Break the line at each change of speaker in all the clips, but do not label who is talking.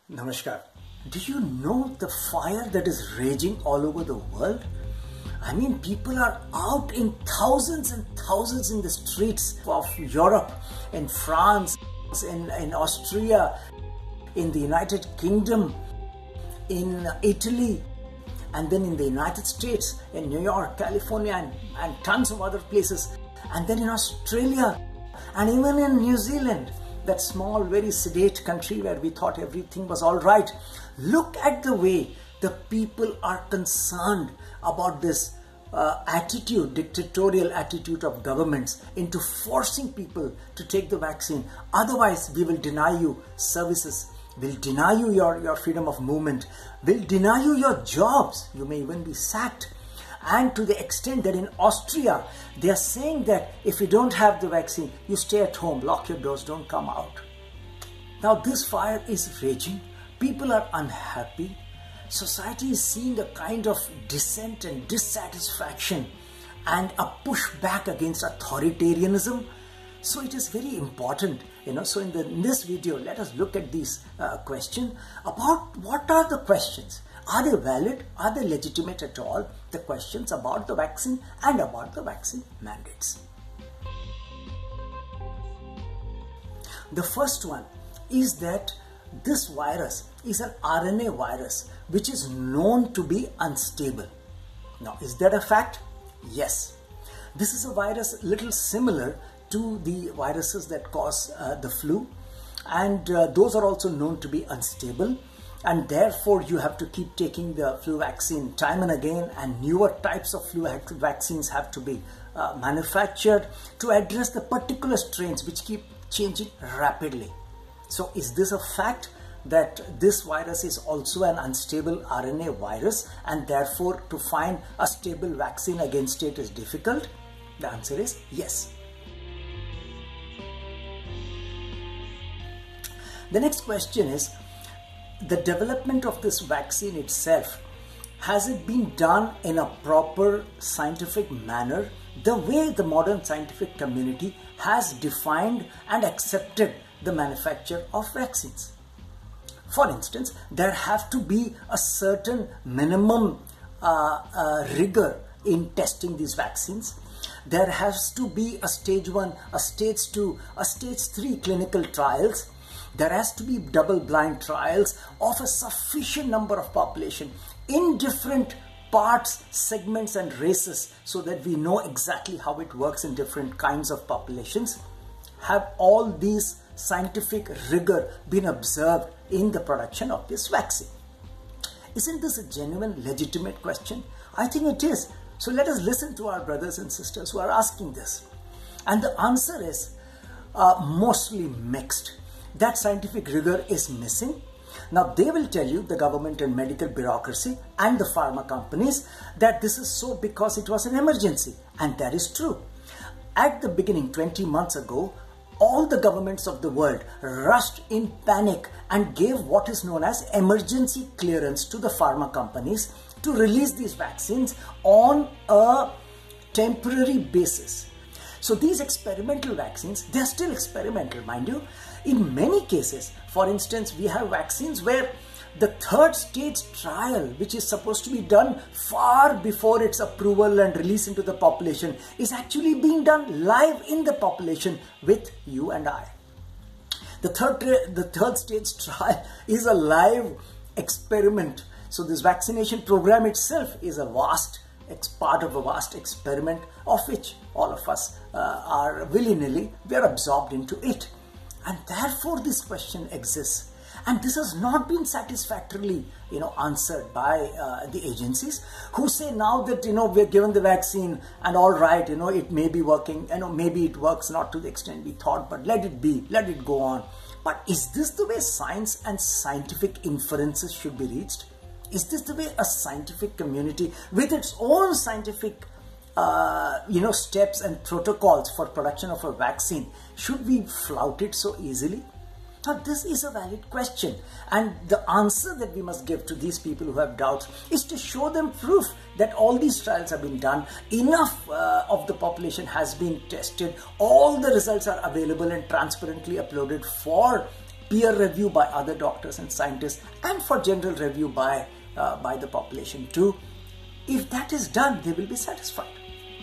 Namaskar. Do you know the fire that is raging all over the world? I mean, people are out in thousands and thousands in the streets of Europe, in France, in Austria, in the United Kingdom, in Italy, and then in the United States, in New York, California, and tons of other places, and then in Australia, and even in New Zealand, that small, very sedate country where we thought everything was all right. Look at the way the people are concerned about this dictatorial attitude of governments into forcing people to take the vaccine. Otherwise, we will deny you services, will deny you your freedom of movement, will deny you your jobs. You may even be sacked. And to the extent that in Austria, they are saying that if you don't have the vaccine, you stay at home, lock your doors, don't come out. Now this fire is raging. People are unhappy. Society is seeing a kind of dissent and dissatisfaction and a pushback against authoritarianism. So it is very important, so in this video, let us look at these questions about what are the questions. Are they valid? Are they legitimate at all? The questions about the vaccine and about the vaccine mandates. The first one is that this virus is an RNA virus which is known to be unstable. Now, is that a fact? Yes. This is a virus little similar to the viruses that cause the flu, and those are also known to be unstable. And therefore, you have to keep taking the flu vaccine time and again, and newer types of flu vaccines have to be manufactured to address the particular strains which keep changing rapidly. So is this a fact that this virus is also an unstable RNA virus, and therefore to find a stable vaccine against it is difficult? The answer is yes. The next question is, the development of this vaccine itself, has it been done in a proper scientific manner, the way the modern scientific community has defined and accepted the manufacture of vaccines? For instance, there have to be a certain minimum rigor in testing these vaccines. There has to be a stage 1, a stage 2, a stage 3 clinical trials. There has to be double-blind trials of a sufficient number of population in different parts, segments and races, so that we know exactly how it works in different kinds of populations. Have all these scientific rigor been observed in the production of this vaccine? Isn't this a genuine, legitimate question? I think it is. So let us listen to our brothers and sisters who are asking this. And the answer is mostly mixed. That scientific rigor is missing. Now they will tell you, the government and medical bureaucracy and the pharma companies, that this is so because it was an emergency, and that is true. At the beginning, 20 months ago, all the governments of the world rushed in panic and gave what is known as emergency clearance to the pharma companies to release these vaccines on a temporary basis. So these experimental vaccines, they are still experimental, mind you. In many cases, for instance, we have vaccines where the third stage trial, which is supposed to be done far before its approval and release into the population, is actually being done live in the population with you and I. The third stage trial is a live experiment. So this vaccination program itself is part of a vast experiment, of which all of us are willy-nilly, we are absorbed into it. And therefore this question exists. And this has not been satisfactorily, answered by the agencies, who say now that, we're given the vaccine and all right, it may be working, maybe it works not to the extent we thought, but let it be, let it go on. But is this the way science and scientific inferences should be reached? Is this the way a scientific community with its own scientific steps and protocols for production of a vaccine, should we flout it so easily? Now this is a valid question, and the answer that we must give to these people who have doubts is to show them proof that all these trials have been done, enough of the population has been tested, all the results are available and transparently uploaded for peer review by other doctors and scientists, and for general review by the population too. If that is done, they will be satisfied.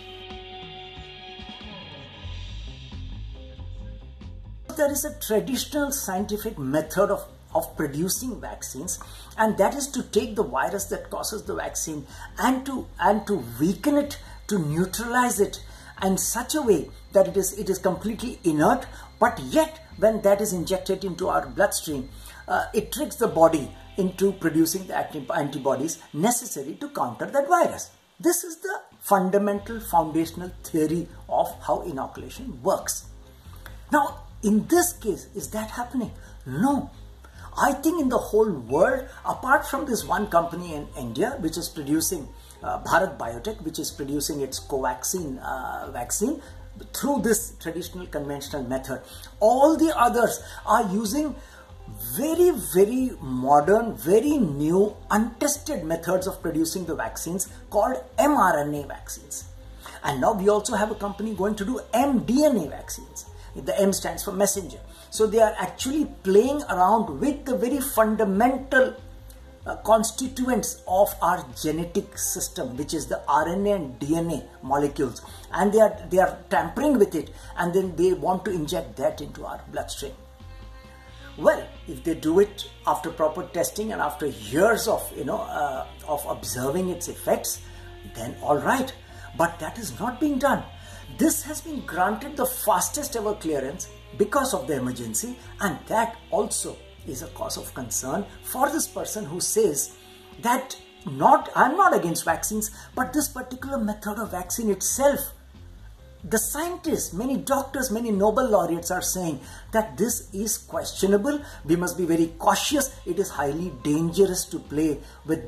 There is a traditional scientific method of producing vaccines, and that is to take the virus that causes the vaccine and to weaken it, to neutralize it in such a way that it is completely inert, but yet when that is injected into our bloodstream, it tricks the body into producing the antibodies necessary to counter that virus. This is the fundamental foundational theory of how inoculation works. Now, in this case, is that happening? No. I think in the whole world, apart from this one company in India, which is producing Bharat Biotech, which is producing its Covaxin vaccine through this traditional conventional method, all the others are using very, very modern, very new, untested methods of producing the vaccines called mRNA vaccines. And now we also have a company going to do mDNA vaccines. The M stands for messenger. So they are actually playing around with the very fundamental constituents of our genetic system, which is the RNA and DNA molecules, and they are tampering with it, and then they want to inject that into our bloodstream. Well, if they do it after proper testing and after years of observing its effects, then all right. But that is not being done. This has been granted the fastest ever clearance because of the emergency, and that also is a cause of concern for this person who says that I'm not against vaccines, but this particular method of vaccine itself, the scientists, many doctors, many Nobel laureates are saying that this is questionable. We must be very cautious. It is highly dangerous to play with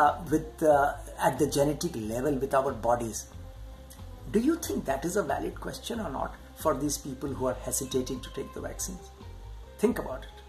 at the genetic level with our bodies. Do you think that is a valid question or not for these people who are hesitating to take the vaccines? Think about it.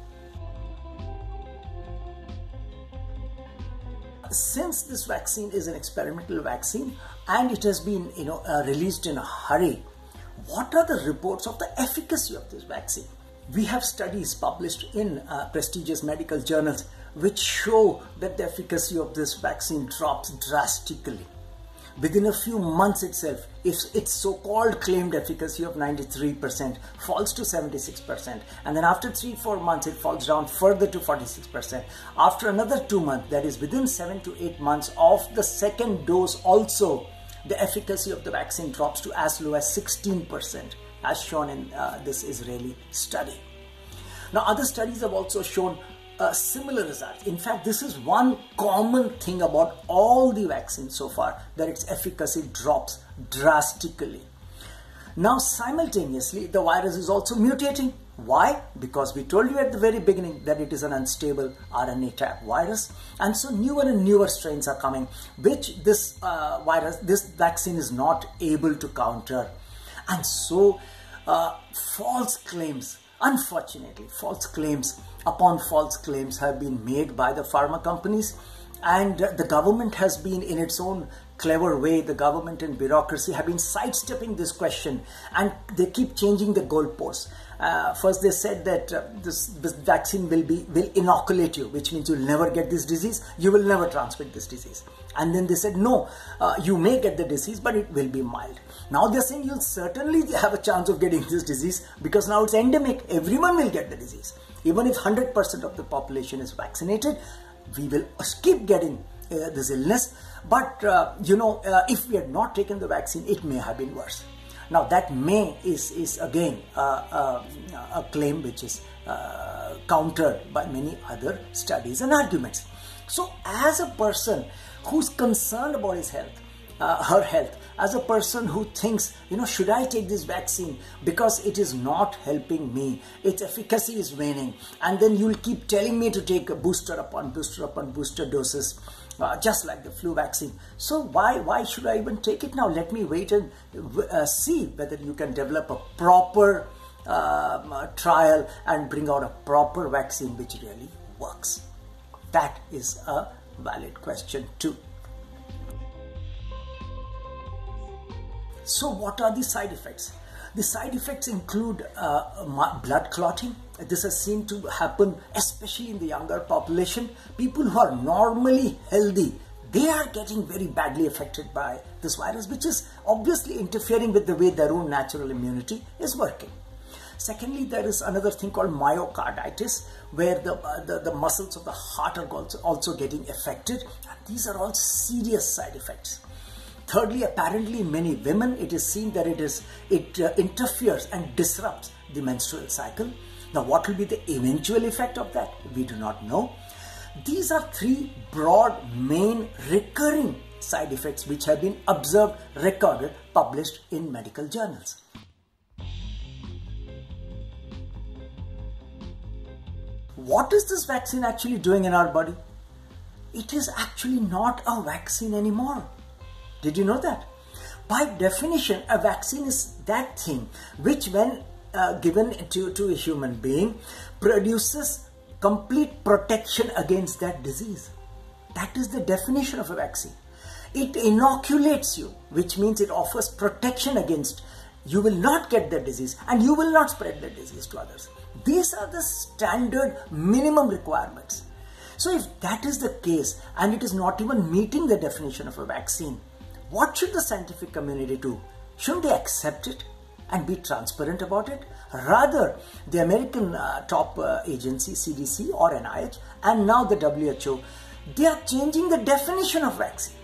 Since this vaccine is an experimental vaccine and it has been released in a hurry, what are the reports of the efficacy of this vaccine? We have studies published in prestigious medical journals which show that the efficacy of this vaccine drops drastically. Within a few months itself, if its so-called claimed efficacy of 93% falls to 76%, and then after 3-4 months it falls down further to 46%. After another 2 months, that is within 7 to 8 months of the second dose also, the efficacy of the vaccine drops to as low as 16%, as shown in this Israeli study. Now, other studies have also shown similar results. In fact, this is one common thing about all the vaccines so far, that its efficacy drops drastically. Now, simultaneously, the virus is also mutating. Why? Because we told you at the very beginning that it is an unstable RNA type virus, and so newer and newer strains are coming, which this vaccine is not able to counter. And so false claims, unfortunately, false claims upon false claims have been made by the pharma companies, and the government has been, in its own clever way, the government and bureaucracy have been sidestepping this question, and they keep changing the goalposts. First they said that this vaccine will inoculate you, which means you'll never get this disease, you will never transmit this disease. And then they said, no, you may get the disease, but it will be mild. Now they're saying you'll certainly have a chance of getting this disease because now it's endemic, everyone will get the disease. Even if 100% of the population is vaccinated, we will keep getting this illness. But, if we had not taken the vaccine, it may have been worse. Now, that may is again a claim which is countered by many other studies and arguments. So, as a person who's concerned about his health, her health, as a person who thinks, should I take this vaccine because it is not helping me, its efficacy is waning, and then you'll keep telling me to take a booster upon booster doses, just like the flu vaccine. So why should I even take it now? Let me wait and see whether you can develop a proper trial and bring out a proper vaccine which really works. That is a valid question too. So what are the side effects? The side effects include blood clotting, this has seemed to happen especially in the younger population. People who are normally healthy, they are getting very badly affected by this virus, which is obviously interfering with the way their own natural immunity is working. Secondly, there is another thing called myocarditis, where the muscles of the heart are also getting affected. And these are all serious side effects. Thirdly, apparently in many women, it is seen that it interferes and disrupts the menstrual cycle. Now, what will be the eventual effect of that? We do not know. These are three broad, main, recurring side effects which have been observed, recorded, published in medical journals. What is this vaccine actually doing in our body? It is actually not a vaccine anymore. Did you know that? By definition, a vaccine is that thing which, when given to a human being, produces complete protection against that disease. That is the definition of a vaccine. It inoculates you, which means it offers protection against, you will not get the disease and you will not spread the disease to others. These are the standard minimum requirements. So if that is the case and it is not even meeting the definition of a vaccine, what should the scientific community do? Shouldn't they accept it and be transparent about it? Rather, the American top agency, CDC or NIH, and now the WHO, they are changing the definition of vaccine.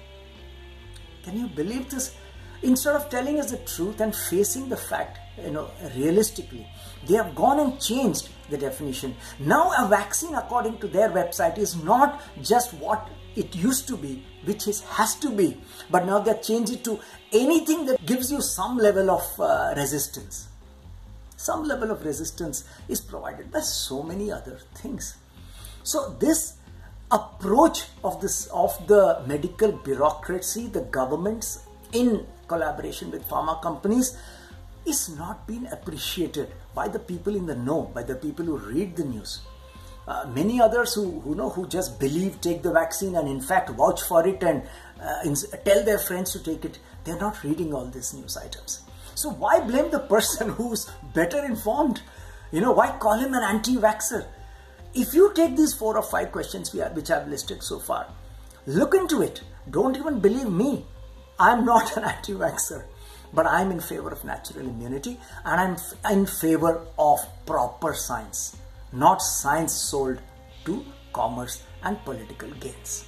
Can you believe this? Instead of telling us the truth and facing the fact, realistically, they have gone and changed the definition. Now a vaccine, according to their website, is not just what it used to be, which has to be, but now they change it to anything that gives you some level of resistance. Some level of resistance is provided by so many other things. So this approach of the medical bureaucracy, the governments in collaboration with pharma companies, is not being appreciated by the people in the know, by the people who read the news. Many others who just believe, take the vaccine and in fact vouch for it and tell their friends to take it, they're not reading all these news items. So why blame the person who's better informed? Why call him an anti-vaxxer? If you take these 4 or 5 questions which I've listed so far, look into it. Don't even believe me. I'm not an anti-vaxxer, but I'm in favor of natural immunity and I'm in favor of proper science, not science sold to commerce and political gains.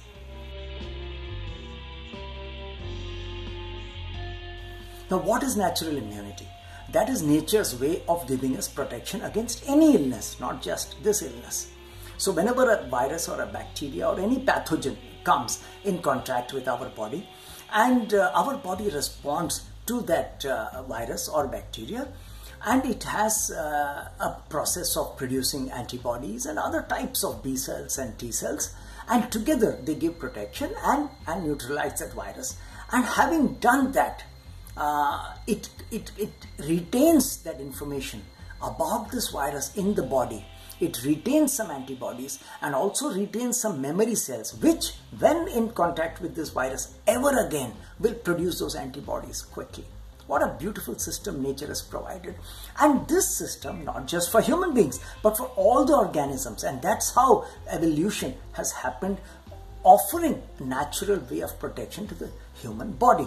Now, what is natural immunity? That is nature's way of giving us protection against any illness, not just this illness. So whenever a virus or a bacteria or any pathogen comes in contact with our body and our body responds to that virus or bacteria, and it has a process of producing antibodies and other types of B cells and T cells, and together they give protection and neutralize that virus. And having done that, it retains that information about this virus in the body. It retains some antibodies and also retains some memory cells, which when in contact with this virus ever again will produce those antibodies quickly. What a beautiful system nature has provided. And this system, not just for human beings, but for all the organisms. And that's how evolution has happened, offering a natural way of protection to the human body.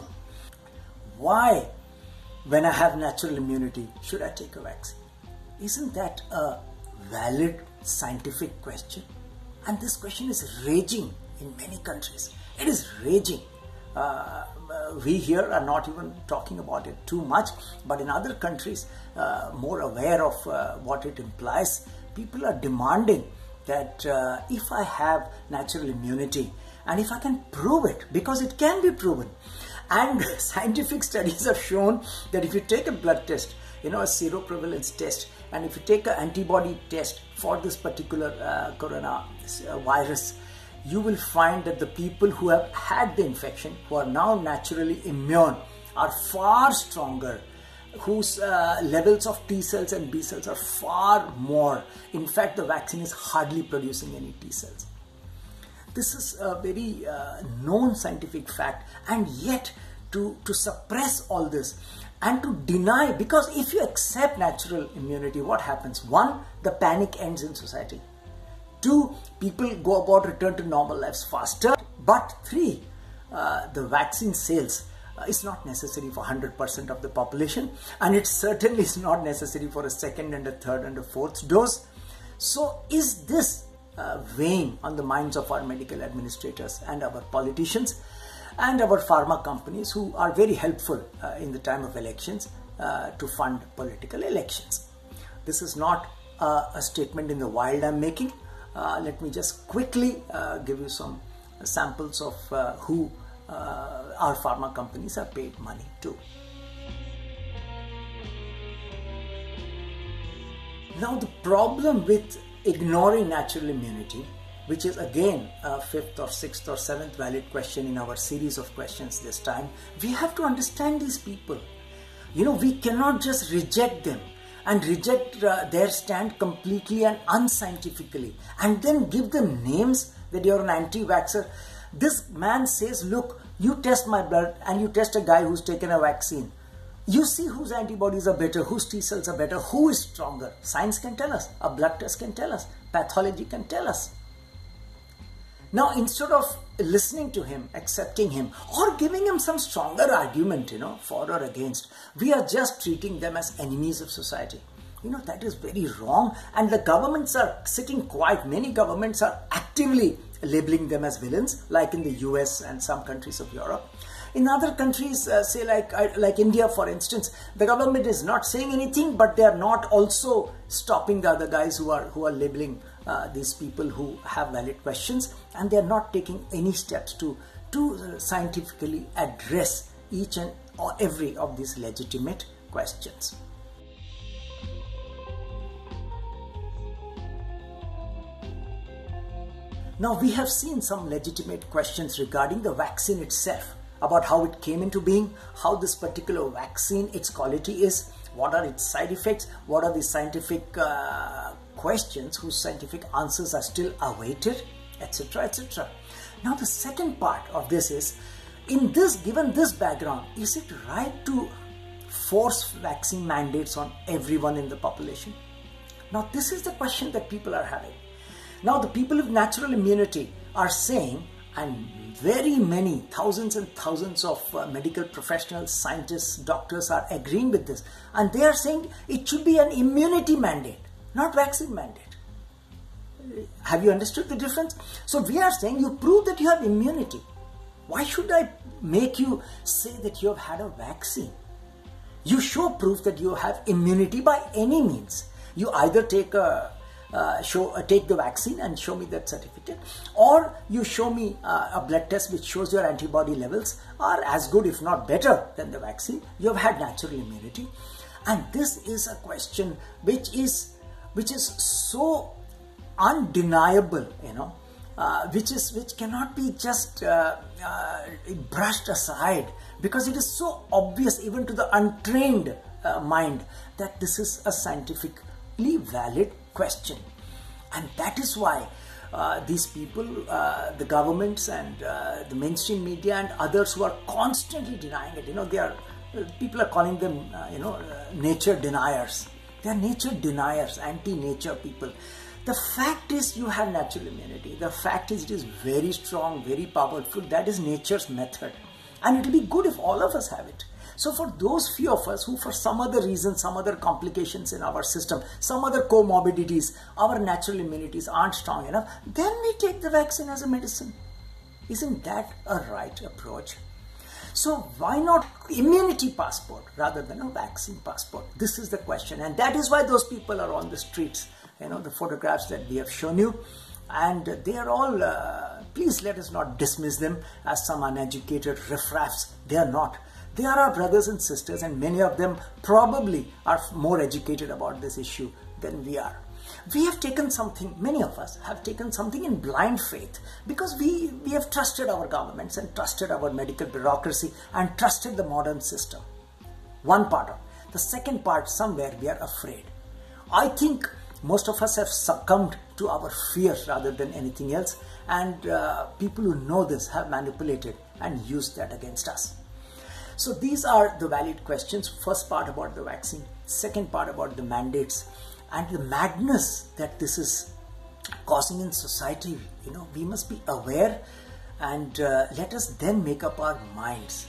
Why, when I have natural immunity, should I take a vaccine? Isn't that a valid scientific question? And this question is raging in many countries. It is raging. We here are not even talking about it too much, but in other countries, more aware of what it implies, people are demanding that if I have natural immunity and if I can prove it, because it can be proven, and scientific studies have shown that if you take a blood test, a seroprevalence test, and if you take an antibody test for this particular coronavirus, you will find that the people who have had the infection, who are now naturally immune, are far stronger, whose levels of T cells and B cells are far more. In fact, the vaccine is hardly producing any T cells. This is a very known scientific fact, and yet to suppress all this, and to deny, because if you accept natural immunity, what happens? One, the panic ends in society. Two, people go about return to normal lives faster. But three, the vaccine sales is not necessary for 100% of the population, and it certainly is not necessary for a second and a third and a fourth dose. So is this weighing on the minds of our medical administrators and our politicians and our pharma companies, who are very helpful in the time of elections to fund political elections? This is not a statement in the wild I'm making. Let me just quickly give you some samples of who our pharma companies are paid money to. Now, the problem with ignoring natural immunity, which is again a fifth or sixth or seventh valid question in our series of questions this time, we have to understand these people. We cannot just reject them and reject their stand completely and unscientifically and then give them names that you're an anti-vaxxer. This man says, look, you test my blood and you test a guy who's taken a vaccine. You see whose antibodies are better, whose T cells are better, who is stronger. Science can tell us, a blood test can tell us, pathology can tell us. Now, instead of listening to him, accepting him, or giving him some stronger argument, for or against, we are just treating them as enemies of society. That is very wrong, and the governments are sitting quiet. Many governments are actively labeling them as villains, like in the US and some countries of Europe. In other countries, say like India, for instance, the government is not saying anything, but they are not also stopping the other guys who are labeling these people who have valid questions, and they are not taking any steps to scientifically address each and every of these legitimate questions. Now, we have seen some legitimate questions regarding the vaccine itself, about how it came into being, how this particular vaccine, its quality is, what are its side effects, what are the scientific questions whose scientific answers are still awaited, etc., etc. Now, the second part of this is, given this background, is it right to force vaccine mandates on everyone in the population? Now, this is the question that people are having. Now, the people with natural immunity are saying, and very many, thousands and thousands of medical professionals, scientists, doctors are agreeing with this, and they are saying it should be an immunity mandate, not vaccine mandate. Have you understood the difference? So we are saying, you prove that you have immunity. Why should I make you say that you have had a vaccine? You show proof that you have immunity by any means. You either take take the vaccine and show me that certificate, or you show me a blood test which shows your antibody levels are as good, if not better, than the vaccine. You have had natural immunity, and this is a question which is so undeniable, which cannot be just brushed aside, because it is so obvious even to the untrained mind that this is a scientifically valid question. And that is why these people, the governments and the mainstream media and others who are constantly denying it, people are calling them nature deniers. They are nature deniers, anti-nature people. The fact is, you have natural immunity. The fact is, it is very strong, very powerful. That is nature's method, and it will be good if all of us have it. So for those few of us who, for some other reason, some other complications in our system, some other comorbidities, our natural immunities aren't strong enough, then we take the vaccine as a medicine. Isn't that a right approach? So why not immunity passport rather than a vaccine passport? This is the question, and that is why those people are on the streets. The photographs that we have shown you, and they are all, please let us not dismiss them as some uneducated riffraffs. They are not. They are our brothers and sisters, and many of them probably are more educated about this issue than we are. We have taken something, many of us have taken something in blind faith, because we have trusted our governments and trusted our medical bureaucracy and trusted the modern system. One part of it. The second part, somewhere we are afraid. I think most of us have succumbed to our fear rather than anything else, and people who know this have manipulated and used that against us. So these are the valid questions. First part about the vaccine, second part about the mandates and the madness that this is causing in society. We must be aware, and let us then make up our minds.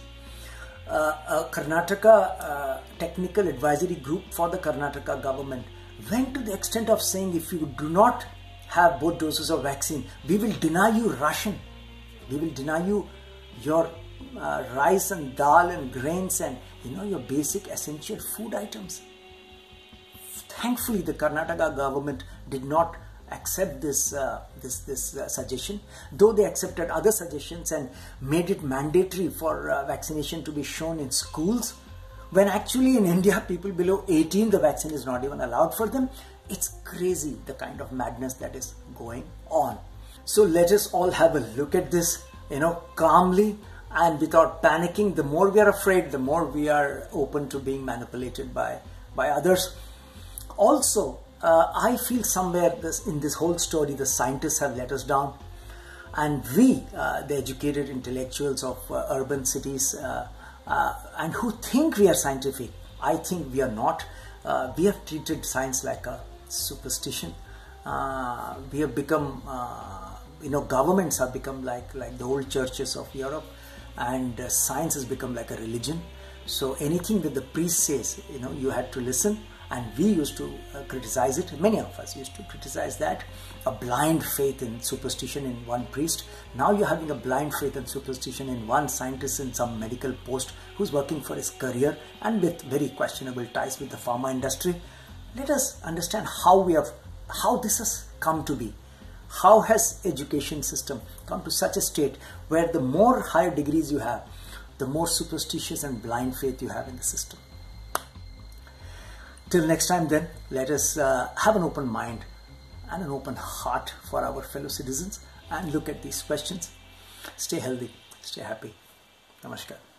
A Karnataka technical advisory group for the Karnataka government went to the extent of saying, if you do not have both doses of vaccine, we will deny you ration, we will deny you your rice and dal and grains and your basic essential food items. Thankfully, the Karnataka government did not accept this suggestion, though they accepted other suggestions and made it mandatory for vaccination to be shown in schools, when actually in India people below 18 the vaccine is not even allowed for them. It's crazy, the kind of madness that is going on. So let us all have a look at this, calmly and without panicking. The more we are afraid, the more we are open to being manipulated by others. Also, I feel somewhere in this whole story, the scientists have let us down, and we, the educated intellectuals of urban cities, and who think we are scientific, I think we are not. We have treated science like a superstition. We have become, governments have become like the old churches of Europe, and science has become like a religion. So anything that the priest says, you had to listen. And we used to criticize it. Many of us used to criticize that. A blind faith in superstition in one priest. Now you're having a blind faith and superstition in one scientist in some medical post who's working for his career and with very questionable ties with the pharma industry. Let us understand how this has come to be. How has education system come to such a state where the more higher degrees you have, the more superstitious and blind faith you have in the system. Till next time then, let us have an open mind and an open heart for our fellow citizens and look at these questions. Stay healthy, stay happy. Namaskar.